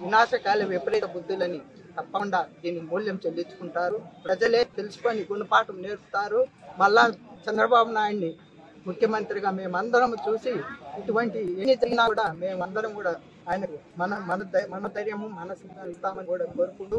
వినాశకాల విపరీత బుద్ధులని తప్పకుండా దీని మూల్యం చెల్లించుకుంటారు. ప్రజలే తెలుసుకొని గుణపాఠం నేర్పుతారు. మళ్ళా చంద్రబాబు నాయుడిని ముఖ్యమంత్రిగా మేమందరం చూసి ఇటువంటి ఎన్ని జరిగినా కూడా మేమందరం కూడా ఆయనకు మన ధైర్యము మనసుగా ఇస్తామని కూడా కోరుకుంటూ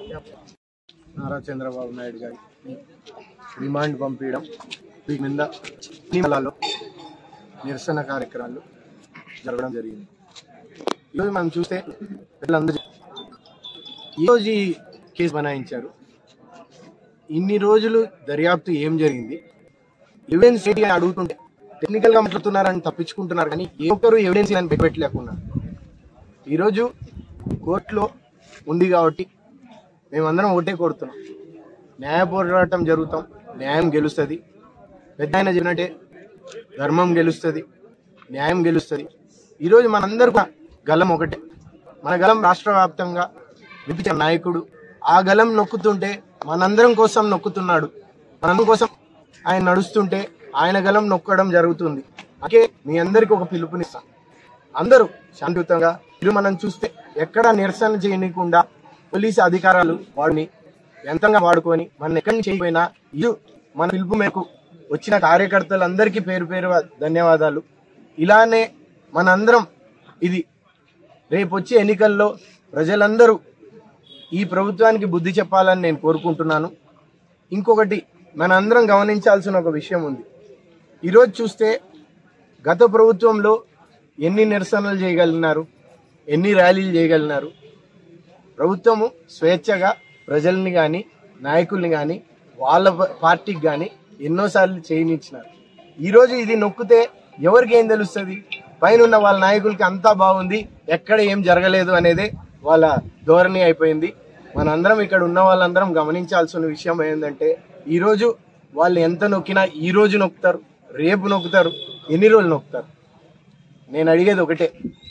నారా చంద్రబాబు నాయుడు గారి రిమాండ్ పంపించడం వీటి మీద నిరసన కార్యక్రమాలు జరగడం జరిగింది. ఈరోజు మనం చూస్తే పిల్లలందరూ ఈరోజు ఈ కేసు బనాయించారు. ఇన్ని రోజులు దర్యాప్తు ఏం జరిగింది, ఎవిడెన్స్ ఏంటి అని అడుగుతుంటే టెక్నికల్ గా మాట్లాడుతున్నారని తప్పించుకుంటున్నారు, కానీ ఏ ఒక్కరు ఎవిడెన్స్ అని పెట్టలేకున్నారు. ఈరోజు కోర్టులో ఉంది కాబట్టి మేమందరం ఒకటే కోరుతున్నాం, న్యాయ పోరాటం జరుగుతాం, న్యాయం గెలుస్తుంది. పెద్ద ఆయన చెప్పినట్టే ధర్మం గెలుస్తుంది, న్యాయం గెలుస్తుంది. ఈరోజు మనందరూ గలం ఒకటే. మన గలం రాష్ట్ర వ్యాప్తంగా విభిన్న నాయకుడు ఆ గలం నొక్కుతుంటే మనందరం కోసం నొక్కుతున్నాడు, మనందరం కోసం ఆయన నడుస్తుంటే ఆయన గలం నొక్కడం జరుగుతుంది. అందుకే మీ అందరికి ఒక పిలుపునిస్తాం, అందరూ శాంతియుతంగా. ఇది మనం చూస్తే ఎక్కడ నిరసన చేయకుండా పోలీసు అధికారాలు వాడిని యంత్రంగా వాడుకొని మన ఎక్కడి నుంచి చేయకపోయినా ఇది మన పిలుపు మేరకు వచ్చిన కార్యకర్తలందరికీ పేరు పేరు ధన్యవాదాలు. ఇలానే మనందరం ఇది రేపు వచ్చే ఎన్నికల్లో ప్రజలందరూ ఈ ప్రభుత్వానికి బుద్ధి చెప్పాలని నేను కోరుకుంటున్నాను. ఇంకొకటి మనందరం గమనించాల్సిన ఒక విషయం ఉంది. ఈరోజు చూస్తే గత ప్రభుత్వంలో ఎన్ని నిరసనలు చేయగలిగినారు, ఎన్ని ర్యాలీలు చేయగలిగినారు. ప్రభుత్వము స్వేచ్ఛగా ప్రజల్ని కానీ నాయకుల్ని కానీ వాళ్ళ పార్టీకి కానీ ఎన్నోసార్లు చేయనిచ్చినారు. ఈరోజు ఇది నొక్కితే ఎవరికి ఏం తెలుస్తుంది? పైన ఉన్న వాళ్ళ నాయకులకి అంతా బాగుంది, ఎక్కడ ఏం జరగలేదు అనేదే వాళ్ళ ధోరణి అయిపోయింది. మనందరం ఇక్కడ ఉన్న వాళ్ళందరం గమనించాల్సిన విషయం ఏంటంటే ఈరోజు వాళ్ళు ఎంత నొక్కినా ఈ రోజు నొక్కుతారు, రేపు నొక్కుతారు, ఎన్ని రోజులు నొక్కుతారు. నేను అడిగేది ఒకటే,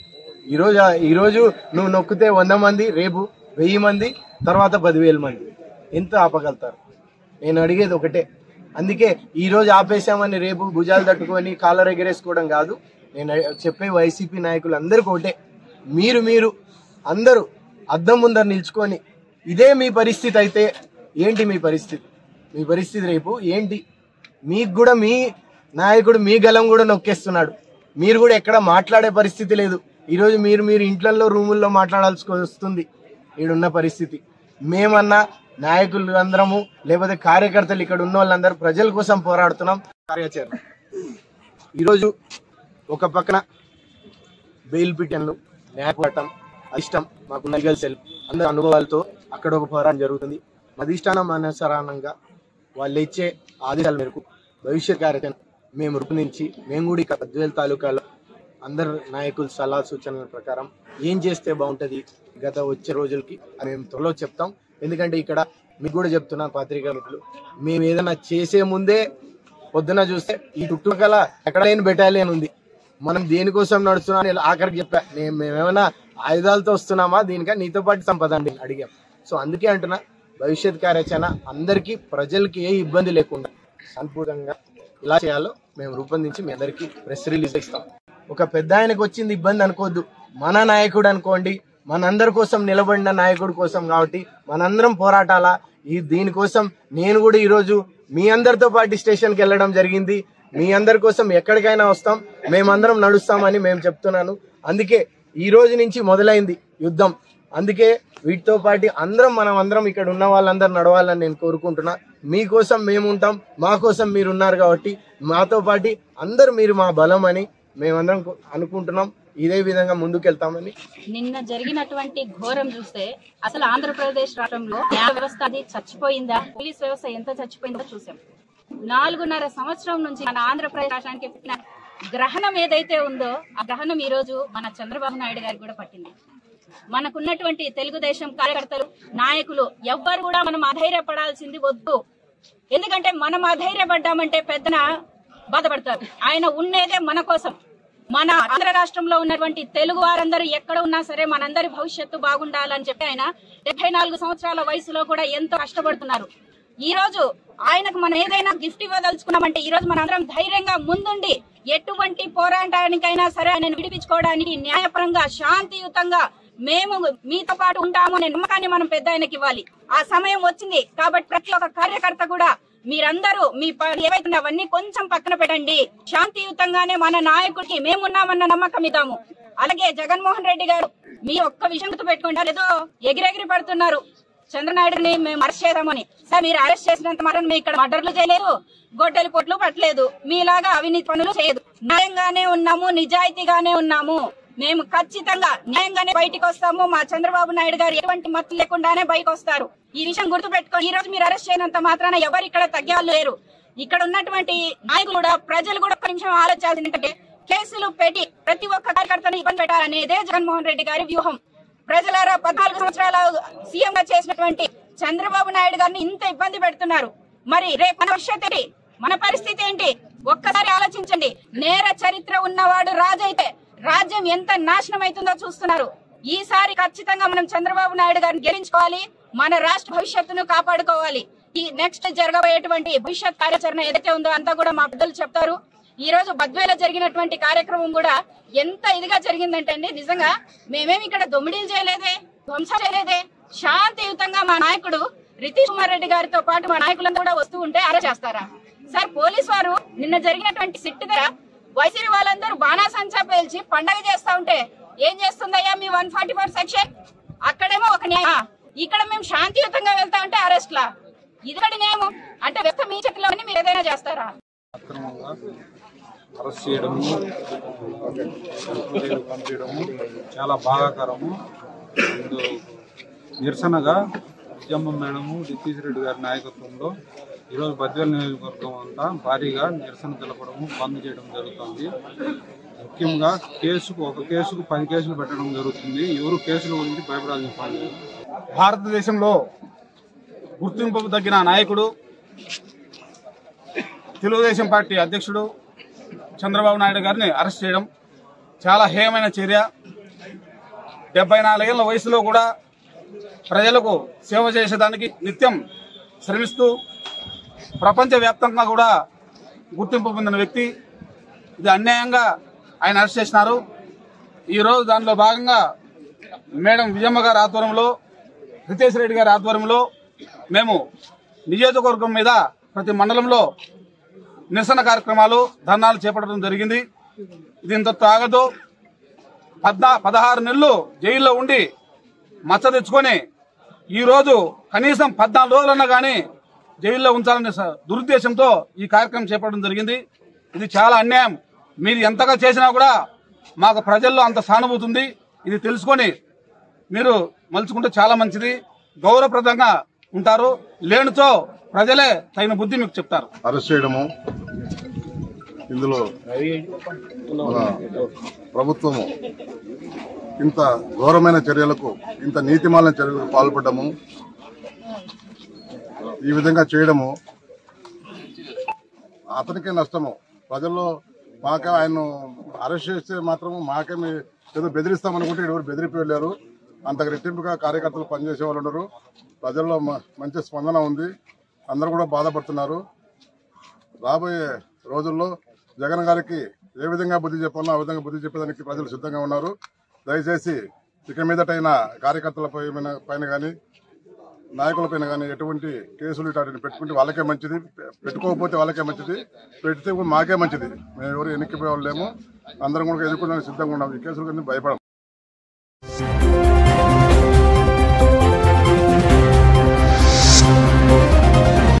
ఈరోజు నువ్వు నొక్కితే 100 మంది, రేపు 1000 మంది, తర్వాత 10,000 మంది ఎంత ఆపగలుగుతారు? నేను అడిగేది ఒకటే. అందుకే ఈరోజు ఆపేశామని రేపు భుజాలు తట్టుకొని కాలర్ ఎగరేసుకోవడం కాదు. నేను చెప్పే వైసీపీ నాయకులు అందరికీ ఒకటే, మీరు అందరూ అద్దం ముందర నిల్చుకొని ఇదే మీ పరిస్థితి అయితే ఏంటి మీ పరిస్థితి రేపు ఏంటి? మీకు కూడా మీ నాయకుడు మీ గలం కూడా నొక్కేస్తున్నాడు, మీరు కూడా ఎక్కడ మాట్లాడే పరిస్థితి లేదు. ఈరోజు మీరు ఇంట్లలో రూముల్లో మాట్లాడాల్సి వస్తుంది. ఈడున్న పరిస్థితి మేమన్నా నాయకులు అందరము లేకపోతే కార్యకర్తలు ఇక్కడ ఉన్న వాళ్ళందరూ ప్రజల కోసం పోరాడుతున్నాం. కార్యాచరణ ఈరోజు ఒక పక్కన బెయిల్ పిటిషన్లు, న్యాయ పోరాటం, ఇష్టం మాకు లీగల్ సెల్ అందరి అనుభవాలతో అక్కడ ఒక పోరాటం జరుగుతుంది. అధిష్టానం అనుసారంగా వాళ్ళు ఇచ్చే ఆదేశాల మేరకు భవిష్యత్ కార్యాచరణ మేము రూపొందించి మేము కూడా ఇక్కడ గద్వేల్ తాలూకాలో అందరు నాయకుల సలహా సూచనల ప్రకారం ఏం చేస్తే బాగుంటుంది గత వచ్చే రోజులకి మేము త్వరలో చెప్తాం. ఎందుకంటే ఇక్కడ మీకు కూడా చెప్తున్నాను పత్రికా మిత్రులు, మేము ఏదైనా చేసే ముందే పొద్దున చూస్తే ఈ చుట్టుపక్కల ఎక్కడ లేని బెటాలియన్ ఉంది, మనం దేనికోసం నడుస్తున్నాం ఆఖరికి చెప్పా. మేమేమైనా ఆయుధాలతో వస్తున్నామా, దీనికా నీతో పాటు సంపద అని అడిగాం. సో అందుకే అంటున్నా, భవిష్యత్ కార్యాచరణ అందరికీ ప్రజలకి ఏ ఇబ్బంది లేకుండా సంపూర్ణంగా ఇలా చేయాలో మేము రూపొందించి మీ అందరికీ ప్రెస్ రిలీజ్ ఇస్తాం. ఒక పెద్ద ఆయనకు వచ్చింది ఇబ్బంది అనుకోవద్దు, మన నాయకుడు అనుకోండి, మనందరి కోసం నిలబడిన నాయకుడి కోసం. కాబట్టి మనందరం పోరాటాలా దీనికోసం. నేను కూడా ఈరోజు మీ అందరితో పాటు స్టేషన్కి వెళ్ళడం జరిగింది. మీ అందరి కోసం ఎక్కడికైనా వస్తాం, మేమందరం నడుస్తామని మేము చెప్తున్నాను. అందుకే ఈ రోజు నుంచి మొదలైంది యుద్ధం. అందుకే వీటితో పాటు మనం అందరం ఇక్కడ ఉన్న వాళ్ళందరూ నడవాలని నేను కోరుకుంటున్నా. మీకోసం మేము ఉంటాం, మా కోసం మీరు ఉన్నారు కాబట్టి మాతో పాటు అందరూ మీరు మా బలం అని మేమందరం అనుకుంటున్నాం. ఇదే విధంగా ముందుకెళ్తామని. నిన్న జరిగినటువంటి ఘోరం చూస్తే అసలు ఆంధ్రప్రదేశ్ రాష్ట్రంలో న్యాయ వ్యవస్థ అది చచ్చిపోయిందా, పోలీస్ వ్యవస్థ ఎంత చచ్చిపోయిందో చూసాం. 4.5 సంవత్సరం నుంచి మన ఆంధ్రప్రదేశ్ రాష్ట్రానికి పెట్టిన గ్రహణం ఏదైతే ఉందో ఆ గ్రహణం ఈ రోజు మన చంద్రబాబు నాయుడు గారికి కూడా పట్టింది. మనకున్నటువంటి తెలుగుదేశం కార్యకర్తలు, నాయకులు ఎవ్వరు కూడా మనం అధైర్యపడాల్సింది వద్దు. ఎందుకంటే మనం అధైర్యపడ్డామంటే పెద్దన బాధపడతారు. ఆయన ఉన్నదే మన కోసం. మన ఆంధ్ర రాష్ట్రంలో ఉన్నటువంటి తెలుగు వారందరూ ఎక్కడ ఉన్నా సరే మనందరి భవిష్యత్తు బాగుండాలని చెప్పి ఆయన 74 సంవత్సరాల వయసులో కూడా ఎంతో కష్టపడుతున్నారు. ఈ రోజు ఆయనకు మనం ఏదైనా గిఫ్ట్ ఇవ్వదలుచుకున్నామంటే ఈ రోజు మనందరం ధైర్యంగా ముందుండి ఎటువంటి పోరాటానికైనా సరే ఆయన విడిపించుకోవడానికి న్యాయపరంగా శాంతియుతంగా మేము మీతో పాటు ఉంటాము అనే నమ్మకాన్ని మనం పెద్ద ఆయనకి ఇవ్వాలి. ఆ సమయం వచ్చింది కాబట్టి ప్రతి ఒక్క కార్యకర్త కూడా మీరందరూ మీ ఏవైతే అవన్నీ కొంచెం పక్కన పెట్టండి. శాంతియుతంగానే మన నాయకుడికి మేమున్నామన్న నమ్మకం ఇద్దాము. అలాగే జగన్మోహన్ రెడ్డి గారు మీ ఒక్క విషయం గుర్తు పెట్టుకుంటారు, ఏదో ఎగిరెగిరి పడుతున్నారు చంద్రనాయుడుని మేము అరెస్ట్ చేద్దామని. సార్ మీరు అరెస్ట్ చేసినంత మాత్రం మేము ఇక్కడ మర్డర్లు చేయలేదు, గొడ్డలి పొట్లు పట్టలేదు, మీలాగా అవినీతి పనులు చేయదు. న్యాయంగానే ఉన్నాము, నిజాయితీగానే ఉన్నాము. మేము ఖచ్చితంగా న్యాయంగానే బయటకు వస్తాము. మా చంద్రబాబు నాయుడు గారు ఎటువంటి మత్తు లేకుండానే బయటకు వస్తారు. ఈ విషయం గుర్తు పెట్టుకోండి. ఈ రోజు మీరు అరెస్ట్ చేయనంత మాత్రాన ఎవరు ఇక్కడ తగ్గేవాళ్ళు లేరు. ఇక్కడ ఉన్నటువంటి నాయకులు కూడా ప్రజలు కూడా ఒక్క నిమిషం ఆలోచించాల్సింది ఏంటంటే కేసులు పెట్టి ప్రతి ఒక్క కార్యకర్తను ఇబ్బంది పెట్టాలనేదే జగన్మోహన్ రెడ్డి గారి వ్యూహం. ప్రజలారా 14 సంవత్సరాల సీఎం గా చేసినటువంటి చంద్రబాబు నాయుడు గారిని ఇంత ఇబ్బంది పెడుతున్నారు. మరి రేపు మన భవిష్యత్ ఏంటి, మన పరిస్థితి ఏంటి ఒక్కసారి ఆలోచించండి. నేర చరిత్ర ఉన్నవాడు రాజు అయితే రాజ్యం ఎంత నాశనం అవుతుందో చూస్తున్నారు. ఈసారి ఖచ్చితంగా మనం చంద్రబాబు నాయుడు గారిని గెలించుకోవాలి, మన రాష్ట్ర భవిష్యత్తును కాపాడుకోవాలి. ఈ నెక్స్ట్ జరగబోయేటువంటి భవిష్యత్ కార్యాచరణ ఏదైతే ఉందో అంతా కూడా మా పెద్దలు చెప్తారు. ఈ రోజు బద్వేలో జరిగినటువంటి కార్యక్రమం కూడా ఎంత ఇదిగా జరిగిందంటే అండి, నిజంగా మేమేమి ఇక్కడ దొమ్మిడీలు చేయలేదే, ధ్వంసం చేయలేదే, శాంతియుతంగా మా నాయకుడు రితీష్ కుమార్ రెడ్డి గారితో పాటు మా నాయకులను కూడా వస్తూ ఉంటే అరెస్ట్ చేస్తారా సార్? పోలీసు వారు నిన్న జరిగినటువంటి సిట్ దగ్గర వైసీపీ వాళ్ళందరూ బాణాసంచా పేల్చి పండగ చేస్తా ఉంటే ఏం చేస్తుందయ్యా మీ 144 సెక్షన్? అక్కడేమో ఒక న్యాయం, ఇక్కడ మేము శాంతియుతంగా వెళ్తా ఉంటే అరెస్ట్ లా. ఇది న్యాయం అంటే వ్యక్త మీ చేతిలో మీరు ఏదైనా చేస్తారా? అరెస్ట్ చేయడము, పంపించడము చాలా బాధాకరము. నిరసనగా విజయమ్మ మేడము రితీష్ రెడ్డి గారి నాయకత్వంలో ఈరోజు బద్వేలు నియోజకవర్గం అంతా భారీగా నిరసన తెలపడము, బంద్ చేయడం జరుగుతుంది. ముఖ్యంగా ఒక కేసుకు 10 కేసులు పెట్టడం జరుగుతుంది. ఎవరు కేసుల గురించి భయపడాల్సిన పని లేదు. భారతదేశంలో గుర్తింపుకు తగ్గిన నాయకుడు తెలుగుదేశం పార్టీ అధ్యక్షుడు చంద్రబాబు నాయుడు గారిని అరెస్ట్ చేయడం చాలా హేయమైన చర్య. 74 ఏళ్ల వయసులో కూడా ప్రజలకు సేవ చేసేదానికి నిత్యం శ్రమిస్తూ ప్రపంచవ్యాప్తంగా కూడా గుర్తింపు పొందిన వ్యక్తి. ఇది అన్యాయంగా ఆయన అరెస్ట్ చేసినారు. ఈరోజు దానిలో భాగంగా మేడం విజయమ్మ గారి ఆధ్వర్యంలో, రితేష్ రెడ్డి గారి ఆధ్వర్యంలో మేము నియోజకవర్గం మీద ప్రతి మండలంలో నిరసన కార్యక్రమాలు, ధర్నాలు చేపట్టడం జరిగింది. ఇది ఇంత ఆగదు. 16 నెలలు జైల్లో ఉండి మచ్చ తెచ్చుకొని ఈరోజు కనీసం 14 రోజులన్నా కానీ జైల్లో ఉంచాలనే దురుద్దేశంతో ఈ కార్యక్రమం చేపట్టడం జరిగింది. ఇది చాలా అన్యాయం. మీరు ఎంతగా చేసినా కూడా మాకు ప్రజల్లో అంత సానుభూతి ఉంది. ఇది తెలుసుకొని మీరు మలుచుకుంటే చాలా మంచిది, గౌరవప్రదంగా ఉంటారు. లేనితో ప్రజలే తగిన బుద్ధి మీకు చెప్తారు. అరెస్ట్ చేయడము, ఇందులో మన ప్రభుత్వము ఇంత ఘోరమైన చర్యలకు, ఇంత నీతిమాలిన చర్యలకు పాల్పడము, ఈ విధంగా చేయడము అతనికే నష్టము. ప్రజల్లో మాకే ఆయన అరెస్ట్ చేస్తే మాత్రము మాకే ఏదో బెదిరిస్తామనుకుంటే ఎవరు బెదిరిపోయారు. అంతకు రెట్టింపుగా కార్యకర్తలు పనిచేసే వాళ్ళు ఉన్నారు. ప్రజల్లో మంచి స్పందన ఉంది. అందరూ కూడా బాధపడుతున్నారు. రాబోయే రోజుల్లో జగన్ గారికి ఏ విధంగా బుద్ధి చెప్పాలో ఆ విధంగా బుద్ధి చెప్పేదానికి ప్రజలు సిద్ధంగా ఉన్నారు. దయచేసి ఇక మీదటైనా కార్యకర్తల పైన కానీ నాయకులపైన కానీ ఎటువంటి కేసులు ఇటాటిని పెట్టుకుంటే వాళ్ళకే మంచిది, పెట్టుకోకపోతే వాళ్ళకే మంచిది, పెడితే మాకే మంచిది. మేము ఎవరు ఎన్నికపోయే వాళ్ళు లేము. అందరం కూడా ఎదుర్కొనడానికి సిద్ధంగా ఉన్నాం. ఈ కేసుల గురించి భయపడం.